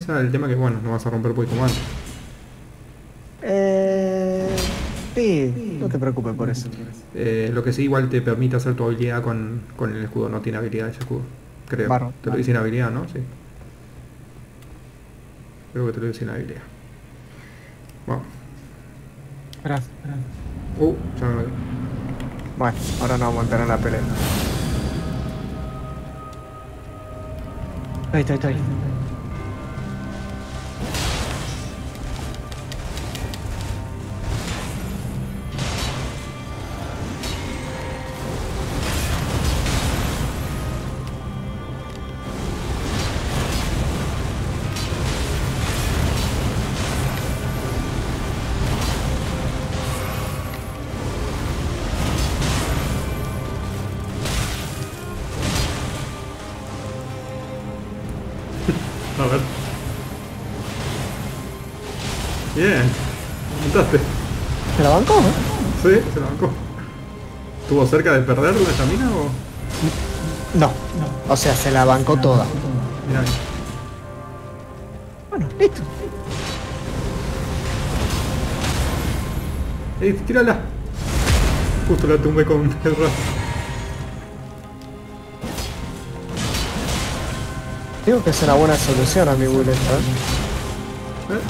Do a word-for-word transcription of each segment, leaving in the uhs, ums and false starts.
pasa el tema que, bueno, no vas a romper Pokémon antes. Eh... Sí, no te preocupes por eso. Eh, lo que sí igual te permite hacer tu habilidad con, con el escudo, no tiene habilidad ese escudo. Creo. Barro. Te lo dice en habilidad, ¿no? Sí. Creo que te lo dice en habilidad. Bueno. Espera, espera. Uh, ya me metí. Bueno, ahora nos vamos a entrar en la pelea. Ahí está, ahí está, ahí. A ver. Bien. Montaste. ¿Se la bancó, no? Sí, se la bancó. ¿Estuvo cerca de perder la estamina o...? No, no. O sea, se la bancó toda. Mirá. Bueno, listo. ¡Ey, tírala! Justo la tumbé con el rato. Digo que es una buena solución a mi bullet, ¿sabes? ¿Eh?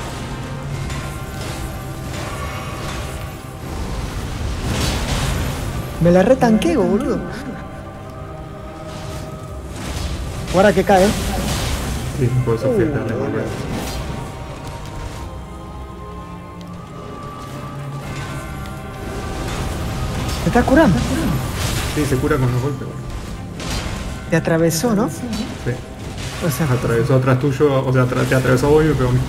Me la retanqueo, boludo. Ahora que cae. Sí, por eso fui a darle golpe. ¿Te estás curando? Sí, se cura con los golpes. Te atravesó, ¿no? Sí. O sea, Atravesó atrás tuyo, o sea, tra- te atravesó a vos y me pegó a mí.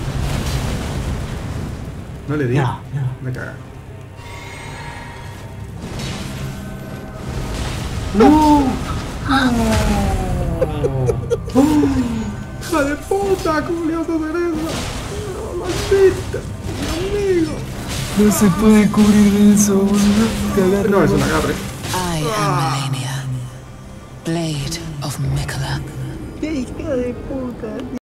No le di. No, Me caga. ¡no! ¡Hija de puta! ¿Cómo le vas a hacer eso? No, maldita. Mi amigo. No se puede cubrir de eso, boludo. Te agarra No, es la un mano. agarre. I am Melania, Blade of Miquella. ¡Qué hija de puta!